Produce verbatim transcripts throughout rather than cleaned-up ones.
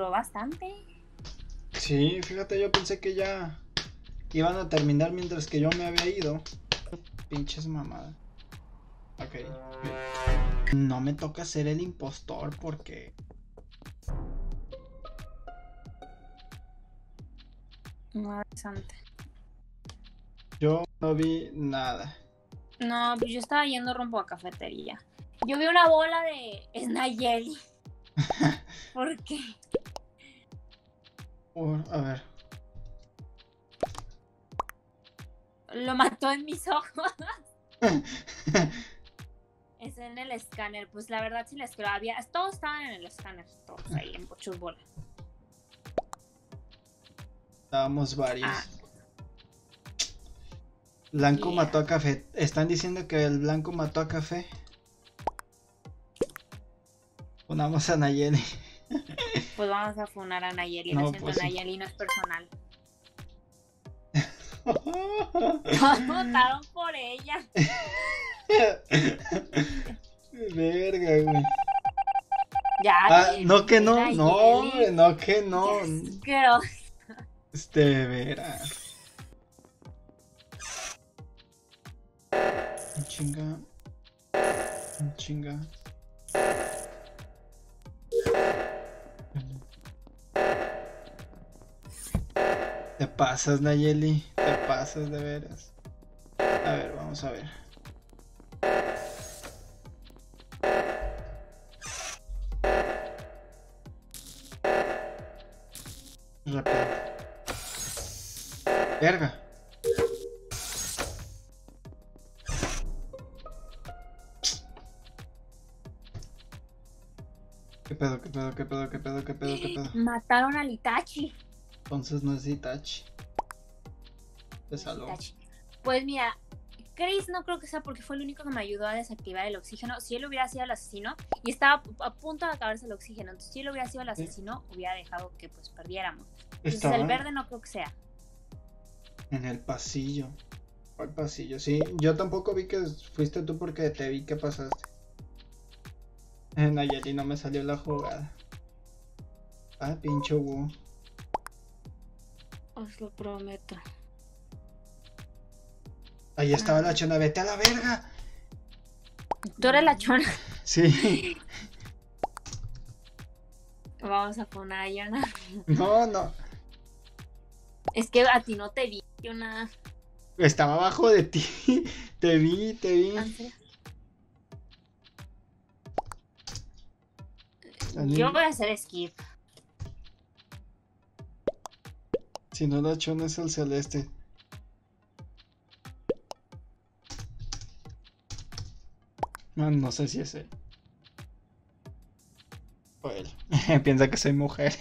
duró bastante. Sí, fíjate, yo pensé que ya iban a terminar mientras que yo me había ido. Pinches mamadas. Ok. No me toca ser el impostor porque... Madre santa. Yo no vi nada. No, pues yo estaba yendo rumbo a cafetería. Yo vi una bola de Snayeli. ¿Por qué? Uh, a ver. Lo mató en mis ojos. Es en el escáner. Pues la verdad sí les creo. Había... Todos estaban en el escáner. Todos ahí en muchos bolas. Estábamos varios. Ah. Blanco Yeah. mató a Café. Están diciendo que el Blanco mató a Café. Ponamos a Nayeli. Pues vamos a funar a Nayeli. No, Lo siento, pues sí. Nayeli no es personal. Todos votaron por ella. Verga, güey. Ya. Ah, no que no, Nayeli. no, hombre, no que no. Pero... Este, veras. Chinga. Chinga. Te pasas, Nayeli. Te pasas de veras. A ver, vamos a ver. Rápido. Verga. ¿Qué pedo, qué pedo, qué pedo, qué pedo, qué pedo, qué pedo? Mataron al Itachi. Entonces no es Itachi. Te salvó. Itachi. Pues mira, Chris no creo que sea porque fue el único que me ayudó a desactivar el oxígeno. Si él hubiera sido el asesino y estaba a punto de acabarse el oxígeno, entonces si él hubiera sido el asesino, hubiera dejado que pues perdiéramos. Entonces Estaba el verde no creo que sea. en el pasillo. ¿Cuál pasillo? Sí, yo tampoco vi que fuiste tú porque te vi que pasaste. En Nayeli no me salió la jugada. Ah, pincho Wu. Os lo prometo. Ahí estaba la chona, vete a la verga. Tú eres la chona. Sí. Vamos a poner a Yona. No, no. Es que a ti no te vi, Yona. Estaba abajo de ti. Te vi, te vi. Yo voy a hacer skip. Si no, la chona es el celeste. No, no sé si es él. O él. Piensa que soy mujer.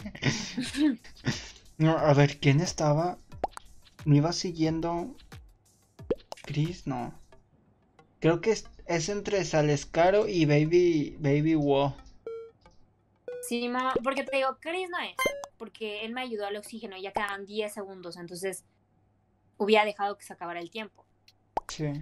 No, a ver, ¿quién estaba? ¿Me iba siguiendo? Chris, no. Creo que es, es entre Salescaro y Baby Baby Wo. Sí, mamá, porque te digo, Chris no es. Porque él me ayudó al oxígeno y ya quedaban diez segundos. Entonces hubiera dejado que se acabara el tiempo. Sí.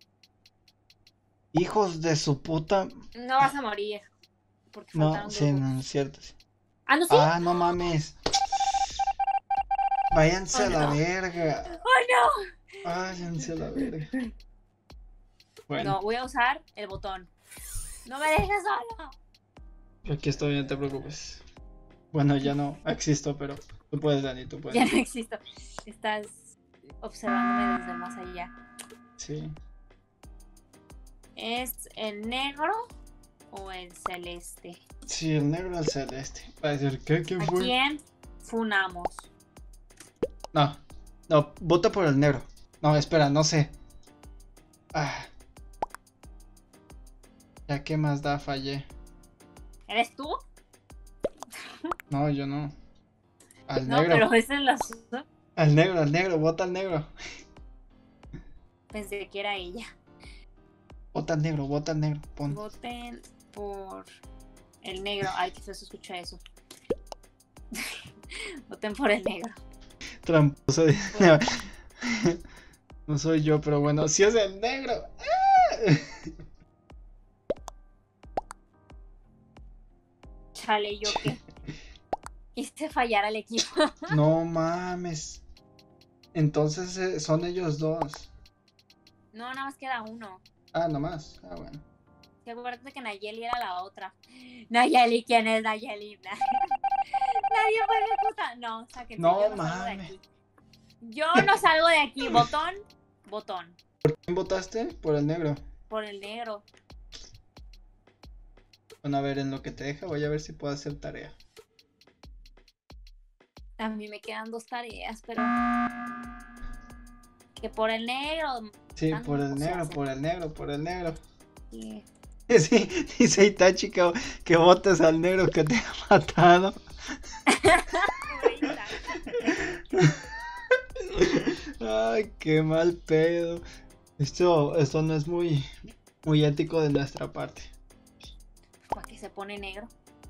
Hijos de su puta. No vas a morir. Porque No, faltaron sí, dos. no, es cierto. Sí. Ah, no, sí. Ah, no mames. Váyanse Oh, a la no. verga. ¡Oh, no! Váyanse a la verga. Bueno, No, voy a usar el botón. ¡No me dejes solo! aquí estoy, no te preocupes. Bueno, ya no existo, pero tú puedes, Dani, tú puedes. Ya no existo. Estás observándome desde más allá. Sí. ¿Es el negro o el celeste? Sí, el negro al celeste. Va a decir, ¿qué? ¿Quién ¿A fue? quién funamos? No, no, vota por el negro. No, espera, no sé. Ah. Ya que más da, fallé. ¿Eres tú? No, yo no. Al No, negro. pero es en la... Al negro, al negro, vota al negro. Pensé que era ella. Vota al negro, vota al negro. Pon. Voten por el negro. Ay, que se escucha eso. Voten por el negro. Tramposo. Bueno. No soy yo, pero bueno, sí es el negro. ¡Ah! Chale, ¿yo qué? Hice fallar al equipo. No mames. Entonces eh, son ellos dos. No, nada más queda uno. Ah, nomás. Ah, bueno. Que acuérdate que Nayeli era la otra. Nayeli, ¿quién es Nayeli? Nadie puede justa. No, sáquense, No yo no salgo de mames. aquí. Yo no salgo de aquí. Botón, botón. ¿Quién votaste? Por el negro. Por el negro. Bueno, a ver, en lo que te deja voy a ver si puedo hacer tarea. A mí me quedan dos tareas, pero... Que por el negro. Sí, tan- por el o sea, negro, se- por el negro, por el negro. sí. Sí, dice Itachi que, que votes al negro que te ha matado. Ahorita. Ay, qué mal pedo. Esto, esto no es muy, muy ético de nuestra parte. ¿Para qué se pone negro?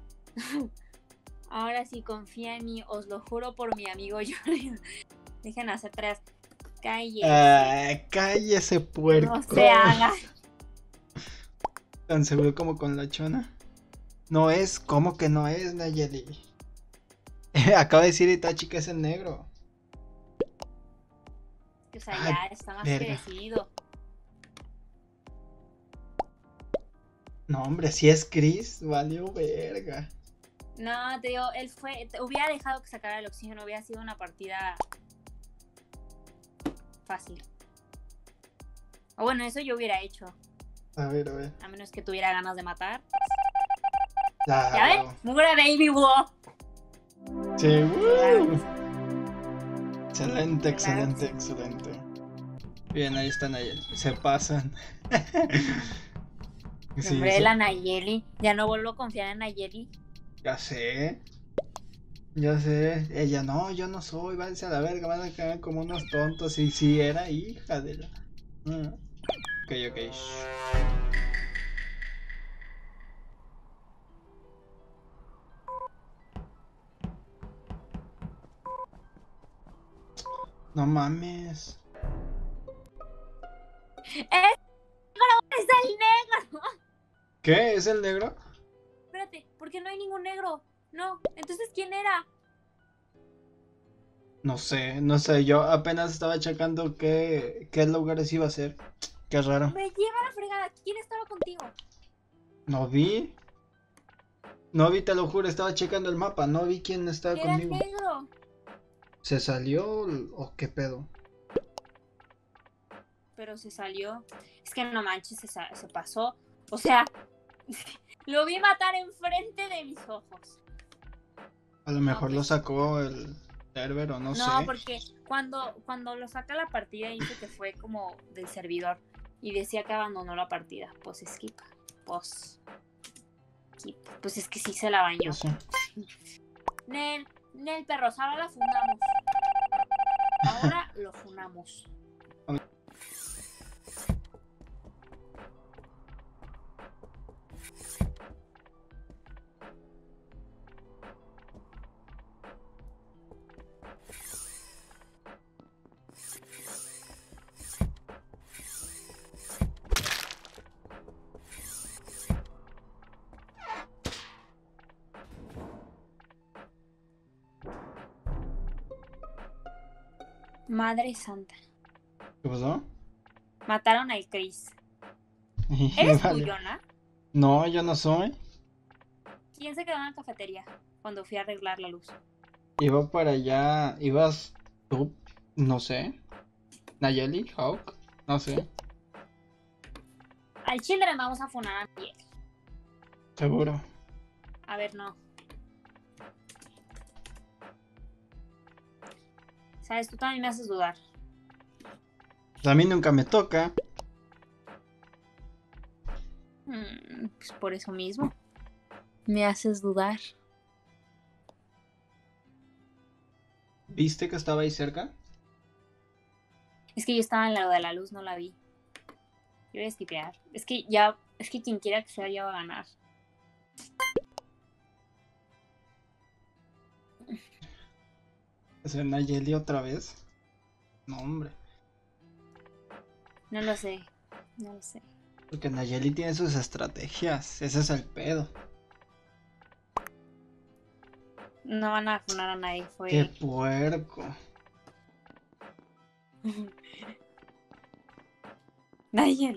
Ahora sí, confía en mí, os lo juro por mi amigo Jordi. Dejen hacer tres. Cállese. Ah, cállese, puerco. No se haga. Tan seguro como con la chona. No es, ¿cómo que no es, Nayeli? Acaba de decir Itachi que es el negro. O sea, Ay, ya está más verga. que decidido. No, hombre, si es Chris, valió verga. No, te digo, él fue. Te hubiera dejado que sacara el oxígeno, hubiera sido una partida fácil. O bueno, eso yo hubiera hecho. A ver, a ver. A menos que tuviera ganas de matar. Ah, ¿Ya ven? Mugre Baby Blue. sí, Claro. uh. Excelente, Claro excelente, que sí. excelente. Bien, ahí están Nayeli. Se pasan. Sí, Hombre, sí, la Nayeli. Ya no vuelvo a confiar en Nayeli. ya sé. Ya sé. Ella, no, yo no soy. Váyanse a la verga. Van a quedar como unos tontos. Y si era hija de la. Ah. Ok, ok. shh. No mames. ¡Es ¡Es el negro! ¿Qué? ¿Es el negro? Espérate, ¿por qué no hay ningún negro? No, entonces ¿quién era? No sé, no sé. Yo apenas estaba checando qué, qué lugares iba a ser. Qué raro. Me lleva la fregada. ¿Quién estaba contigo? No vi. No vi, te lo juro. Estaba checando el mapa. No vi quién estaba Era el conmigo. negro. ¿Se salió o qué pedo? Pero se salió. Es que no manches, se, sa- se pasó. O sea, lo vi matar enfrente de mis ojos. A lo mejor pues. lo sacó el server o no, No, sé. porque cuando, cuando lo saca la partida dice que fue como del servidor. Y decía que abandonó la partida. Pues skip. Pues. Skip. Pues es que sí se la bañó. No sé. Nel, Nel perros, ahora la fundamos. Ahora lo fundamos. Madre santa. ¿Qué pasó? Mataron al Chris. ¿Eres tú, Vale. Jonah? No, yo no soy. ¿Quién se quedó en la cafetería cuando fui a arreglar la luz? Iba para allá. ¿Ibas tú? No sé. ¿Nayeli? ¿Hawk? No sé. Al chile vamos a funar a Miguel. Seguro. A ver, no. Sabes, tú también me haces dudar. Pues a mí nunca me toca. Hmm, pues por eso mismo. Me haces dudar. ¿Viste que estaba ahí cerca? Es que yo estaba en la de la luz, no la vi. Yo voy a skipear. Es que ya, es que quien quiera que sea ya va a ganar. ¿Es Nayeli otra vez? No, hombre. No lo sé. No lo sé. Porque Nayeli tiene sus estrategias. Ese es el pedo. No van a funar a nadie, fue... ¡Qué puerco! Nayeli.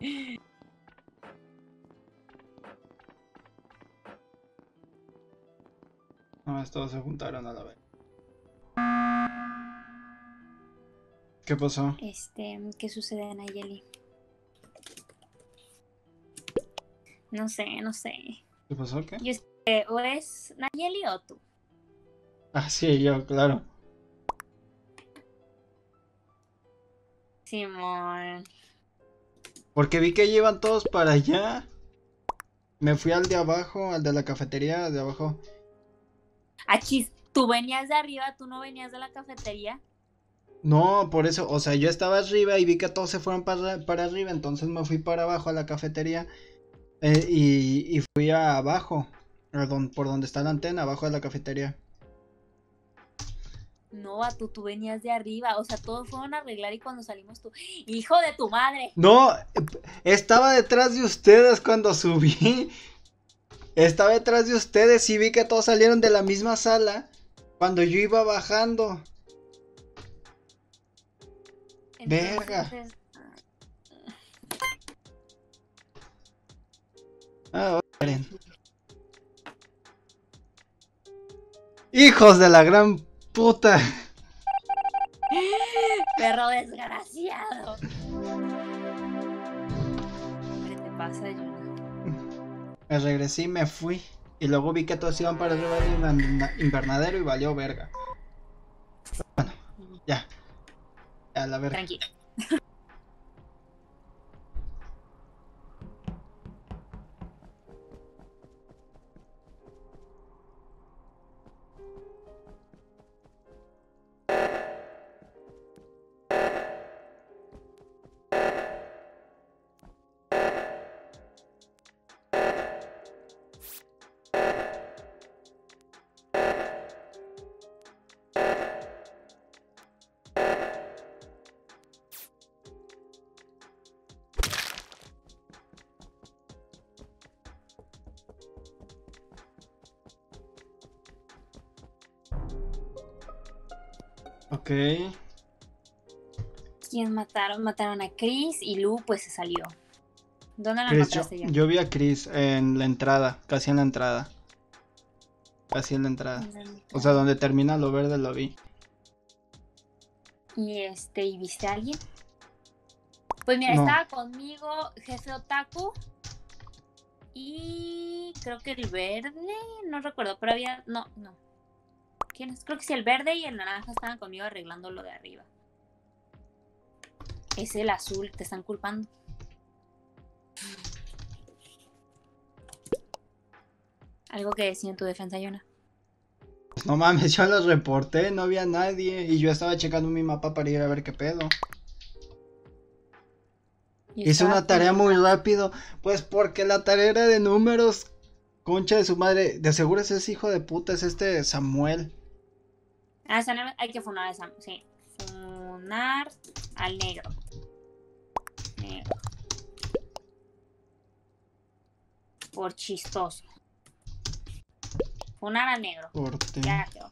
No, todos se juntaron a la vez. ¿Qué pasó? Este, ¿qué sucede, Nayeli? No sé, no sé. ¿Qué pasó? ¿Qué? Yo sé, o es Nayeli o tú. Ah, sí, yo, claro. Simón. Porque vi que llevan todos para allá. Me fui al de abajo, al de la cafetería de abajo. Achis, tú venías de arriba, tú no venías de la cafetería. No, por eso, o sea, yo estaba arriba y vi que todos se fueron para, para arriba, entonces me fui para abajo a la cafetería eh, y, y fui a abajo, a don- por donde está la antena, abajo de la cafetería. No, a tú, tú venías de arriba, o sea, todos fueron a arreglar y cuando salimos tú, hijo de tu madre. No, eh, estaba detrás de ustedes cuando subí. Estaba detrás de ustedes y vi que todos salieron de la misma sala cuando yo iba bajando. Entonces, Verga. Ah, oren. Hijos de la gran puta. perro desgraciado. ¿Qué te pasa, Yuna? Me regresé y me fui. Y luego vi que todos iban para arriba del inverna- invernadero y valió verga. Bueno, ya. Ya, la verga. Tranquilo. Ok. ¿Quién mataron? Mataron a Chris y Lu pues se salió. ¿Dónde la Chris, yo, encontraste ya? yo vi a Chris en la entrada, casi en la entrada. Casi en la entrada. O sea, donde termina lo verde lo vi. Y este, ¿y viste a alguien? Pues mira, No. estaba conmigo Jefe Otaku y creo que el verde, no recuerdo, pero había, no, no. ¿Quién es? Creo que sí, el verde y el naranja estaban conmigo arreglando lo de arriba. Es el azul, te están culpando. ¿Algo que decir en tu defensa, Yona? No mames, yo los reporté, no había nadie. Y yo estaba checando mi mapa para ir a ver qué pedo. Yo Hice estaba una tarea con- muy rápido. Pues porque la tarea era de números. Concha de su madre. De seguro ese es hijo de puta, es este Samuel. Ah, esa no- hay que funar a esa, sí. Funar al negro. Negro. Por chistoso. Funar al negro. Corte. Ya quedó.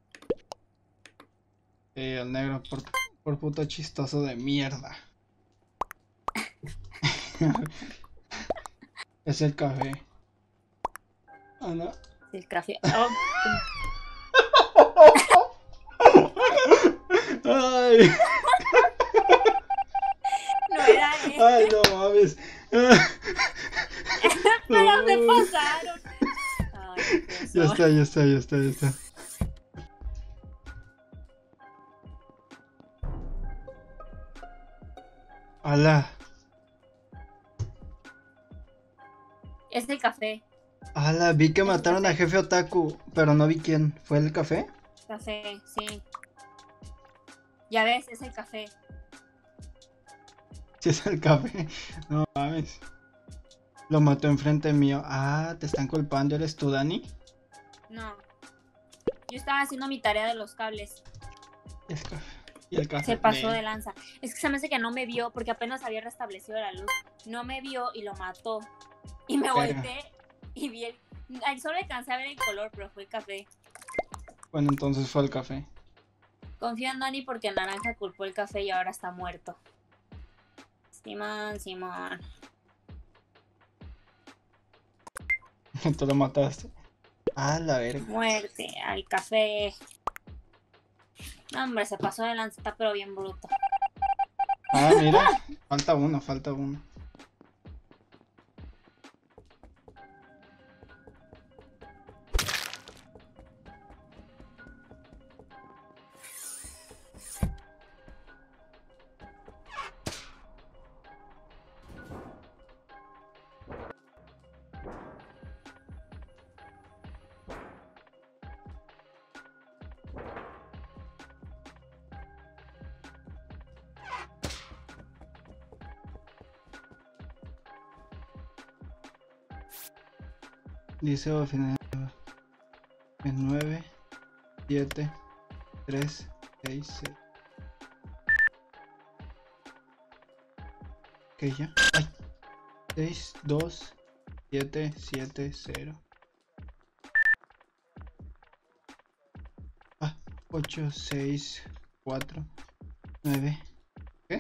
Eh, el negro por, por puto chistoso de mierda. Es el café. Ah, no. El café. Oh, Ay, no era él. ay, no mames. Pero se pasaron. Ay, qué Ya oso. está, ya está, ya está, ya está. Ala, Es el café. ala, vi que mataron a Jefe Otaku, pero no vi quién. ¿Fue el café? Café, sí. Ya ves, es el café. Sí, es el café. No mames. Lo mató enfrente mío. Ah, te están culpando. ¿Eres tú, Dani? No. Yo estaba haciendo mi tarea de los cables. Y el café. Y el café. Se pasó Ve. de lanza. Es que se me hace que no me vio porque apenas había restablecido la luz. No me vio y lo mató. Y me Verga. volteé y vi el... Ay, solo alcancé a ver el color, pero fue café. Bueno, entonces fue el café. Confío en Dani porque Naranja culpó el café y ahora está muerto. Simón, Simón. Tú lo mataste. Ah, la verga. Muerte al café. No, hombre, se pasó de lanza, está pero bien bruto. Ah, mira. Falta uno, falta uno. Dice al final en nueve, siete, tres, seis, seis. Ok, ya. Ay. seis, dos, siete, siete, cero. Ah, ocho, seis, cuatro, nueve. ¿Qué?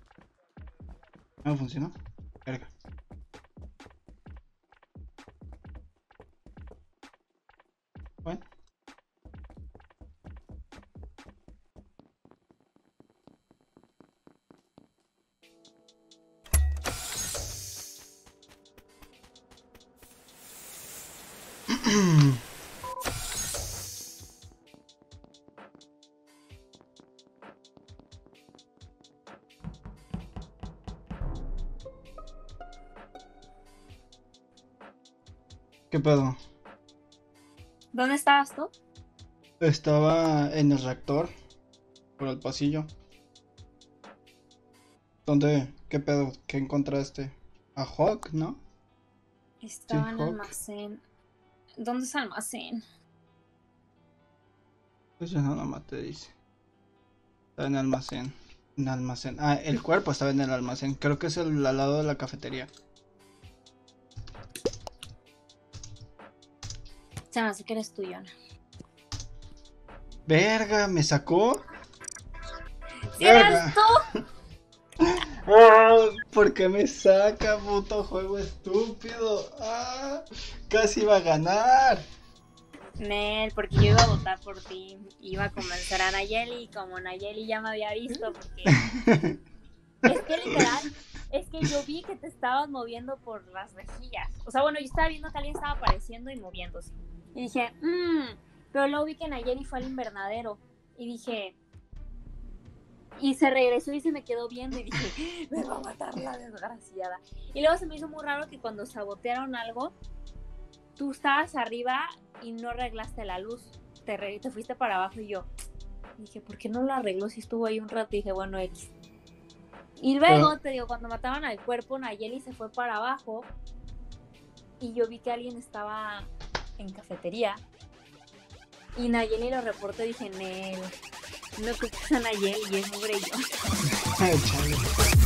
No funcionó. Verga. Bueno. ¿Qué pedo? ¿Dónde estabas tú? Estaba en el reactor, por el pasillo. ¿Dónde? ¿Qué pedo? ¿Qué encontraste? ¿A Hawk, no? Estaba Sí, en Hawk. almacén. ¿Dónde es almacén? Pues ya no, nomás te dice. Estaba en almacén. En almacén. Ah, el cuerpo estaba en el almacén. Creo que es el al lado de la cafetería. Se me hace que eres tú, Yona. Verga, ¿me sacó? ¡Sí eres tú! Ah, ¿por qué me saca, puto juego estúpido? Ah, casi iba a ganar. Nel, porque yo iba a votar por ti. Iba a convencer a Nayeli y como Nayeli ya me había visto, porque es que literal, es que yo vi que te estabas moviendo por las rejillas. O sea, bueno, yo estaba viendo que alguien estaba apareciendo y moviéndose. Y dije, mmm, pero luego vi que Nayeli fue al invernadero. Y dije, y se regresó y se me quedó viendo y dije, me va a matar la desgraciada. Y luego se me hizo muy raro que cuando sabotearon algo, tú estabas arriba y no arreglaste la luz. Te, re- te fuiste para abajo y yo dije, ¿por qué no lo arregló si estuvo ahí un rato? Y dije, bueno, X. Y luego, Pero- te digo, cuando mataban al cuerpo, Nayeli se fue para abajo y yo vi que alguien estaba en cafetería. Y Nayeli lo reportó y dije, Nel, no creo que sea Nayeli y es mugre yo. Chale.